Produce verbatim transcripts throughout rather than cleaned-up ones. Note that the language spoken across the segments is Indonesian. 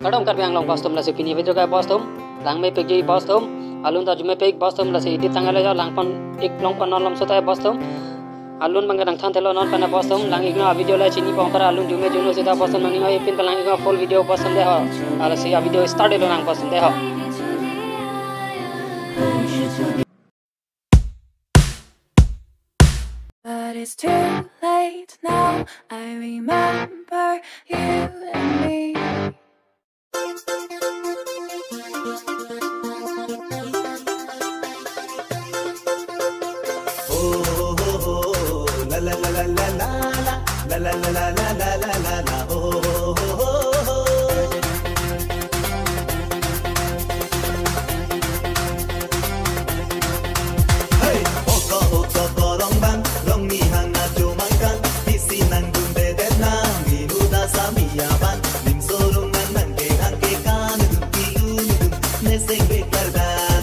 kadang kar yang long postum la se pini video ka postum lang me pe gi postum alun ta jume pe postum la se idi tangale ja lang pon ek long pon non lam sota postum alun mangadang than telo non pana postum lang igno video la chini pon para alun jume juno sita postum nang ngai pin lang igno full video postum de ho ala se video start elo nang postum de ho. But it's too late now. I remember you and me. Oh, oh, oh, oh, la la la la la la la la la la la la la la la oh, oh, oh, oh. Hey, oka oka korong bang, long ni hanga cuma kan, isi nang dunde den nang, minuda samia ban, nim sorong nang nang ke hang ke kan, dum pilu dum, neseng bekar dan.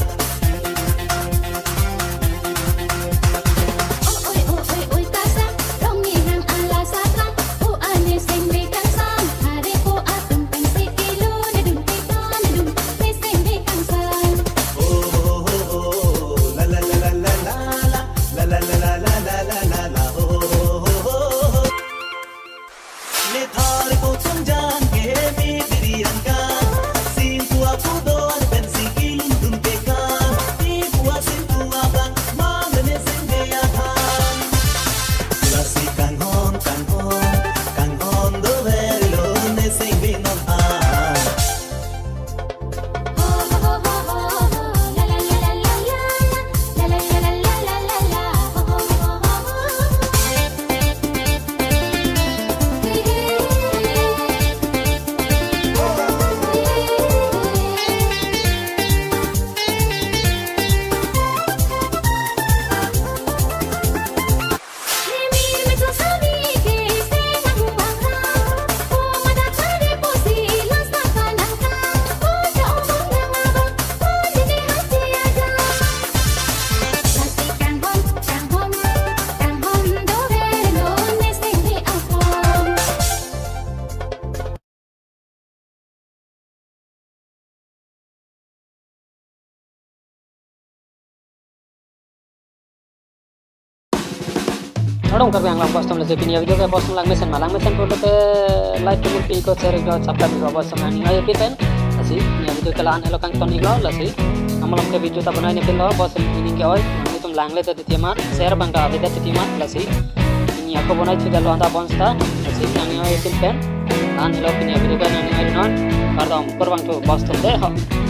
Kadang kar yang long postum la se pini video ka postum lang mesen malang mesen photo te like to pi ko share ko subscribe ko postum ani ngai pipen asi ni video ka lan hello kang ton iglo la si amalam ke video ta banai ne pin lo postum ini ke oi ni tum lang le te tiama share bang ka ade te tiama la si ini aku banai chu dalo anda bonsta asi ani ngai pipen lan hello pini video ka ani ngai non kardam korbang to postum de ho.